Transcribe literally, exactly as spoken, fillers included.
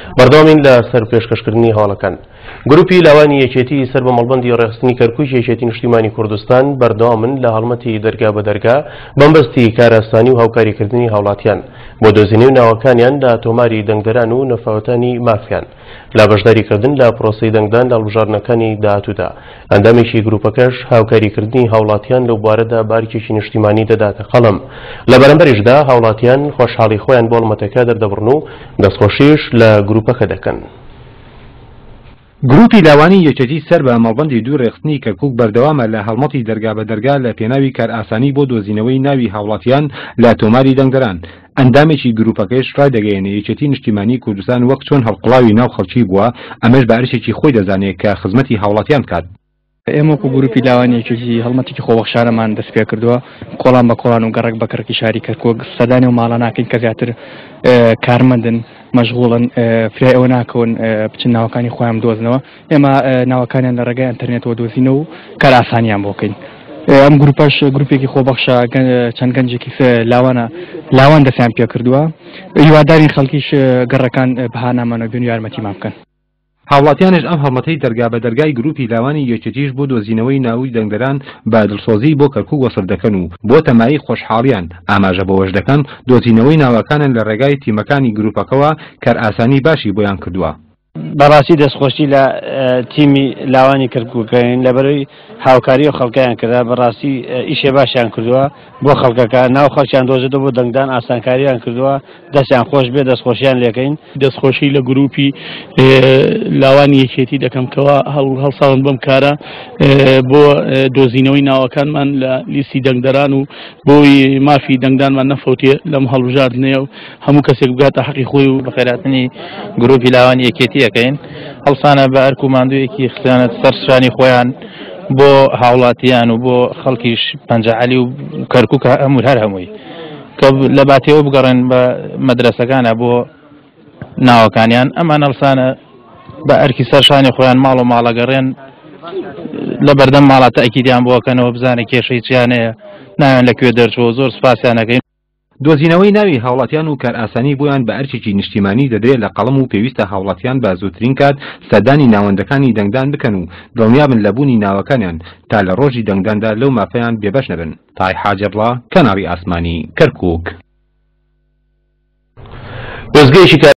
بەردەوامین لە سەر پێشکەشکردنی هەواڵەکان. گروپی لاوانی یەکێتی سەر بە مەڵبەندی ڕێخستنی کەرکووک یەکێتی نیشتیمانی کوردستان بەردەوامن لە هەڵمەتی دەرگا بە دەرگا بەمبەستی کارەستانی و هاوکاریکردنی هاوڵاتیان بۆ دۆزینەی ناوەکانیان لە تۆماری دەنگدەران و نەفاوەتانی مافیان لە بەشداریکردن لە پرۆسەی دەنگدان لە هەڵبژاردنەکانی داهاتوودا. ئەندامێکی گروپەکەش هاوکاریکردنی هاوڵاتیان لەو بوارەدا بارکێکی نیشتیمانی دەداتە قەڵم. لە بەرامبەریشدا هاوڵاتیان خۆشحاڵی خۆیان بۆ هەڵمەتەکە دەردەبڕن و دەستخۆشیش لە گروپەکە دەکەن. گروپی لاوانی یەکێتی سەر بە مەڵبەندی دوو ڕێخستنی کەرکووک بەردەوامە لە هەڵمەتی دەرگا بە دەرگا لە پێناوی کار ئاسانی بۆ دۆزینەوەی ناوی هاوڵاتیان لە تۆماری دەنگدەران. ئەندامێکی گروپەکەیش ڕای دەگەیەنێ یەکێتی نیشتیمانی کوردستان وەک چۆن هەڵقڵاوی ناو خەڵکی بووە، ئەمەش بە ئەرشێکی خۆی دەزانێت کە خزمەتی هاوڵاتیان بکات. ئێمە وەکو گروپی لاوانیەکێکی هەڵمەتێکی خۆبەخشانەمان دەست پێ کردووە، کۆڵان بە کۆڵان و گەڕک بە کەڕکی شاری کەرکووک سەدانی و ماڵە ناکەین کە زیاتر کارمەندن مەشغوڵن فرای ئەوە ناکەون بچن ناوەکانی خۆیان دۆزنەوە. ئێمە ناوەکانیان لە ڕێگای ئەنتەرنێتەوە دۆزینە و کار ئاسانیان بۆ بکەین. ئەم گروپەش گروپێکی خۆبەخشە چەند گەنجێکی لاوانە لاوان دەستیان پێ کردووە، هیوادارین خەڵکیش گەڕەکان بەها نامانەوە بێن و یارمەتیمان بکەن. هاوڵاتیانش ئەم هەڵمەتەی دەرگا بە دەرگای گروپی لاوانی یەکێتیش بۆ دۆزینەوەی ناوی دەنگدەران بە دڵسۆزی بۆ کەرکووک وەسف دەکەن و بۆ تەمایی خۆشحاڵیان ئاماژە بەوەش دەکەن دۆزینەوەی ناوەکانن لە ڕێگای تیمەکانی گروپەکەەوە کار ئاسانی باشی بۆیان کردووە. بەڕاستی دەستخۆشی لە تیمی لاوانی کەرکووکەین لەبەرەوەی هاوکاری و خەڵکیان کردا، بەڕاستی ئیشێ باشیان کردووە بۆ خەڵکەکە، ناو خەڵکیان دۆزێتەوە بۆ دەنگدان ئاسانکاریان کردووە، دەستیان خۆش بێ دەستخۆشیان لێکەین. دەستخۆشی لە گروپی لاوانی یەکێتی دەکەمکەوە هەڵساون بەم کارە بۆ دۆزینەوەی ناوەکانمان لە لیستی دەنگدەران و بۆی مافی دەنگدانمان نەفەوتێ لەم هەڵبژاردنەیە و هەموو کەسێک بگاتە حەقی خۆی و بەخێراتنی گروپی لاوانی یەکێتی ئەەکەین. هەڵسانە بە ئەرک و ماندوویەکی خستیانەت سەرشانی خۆیان بۆ هاوڵاتیان و بۆ خەڵکیش پەنجەعەلی و کەرکووک هەموو هەر هەمووی کە لە باتێەوە بگەڕێن بە مەدرسەکانە بۆ ناوەکانیان. ئەمان هەڵسانە بە ئەرکی سەرشانی خۆیان ماڵ و ماڵەگەڕێن لە بەردەم ماڵاتە ئەکیدیان بۆکەنەوە بزانێ کێشەی چیانەیە ناوێن لەکوێ دەرچەوە. زۆر سپاسیانەکەین. دۆزینەوەی ناوی هاوڵاتیان و کار ئاسانی بۆیان بە ئەرچێکی نیشتیمانی دەدرێت لە قەڵم و پێویستە هاوڵاتیان بە زووترین کات سەردانی ناوەندەکانی دەنگدان بکەن و دڵنیابن لە بوونی ناوەکانیان تا لە ڕۆژی دەنگداندا لەو مافەیان بێبەش نەبن. تای حاجەبڵا، کەناڵی ئاسمانی، کەرکووک.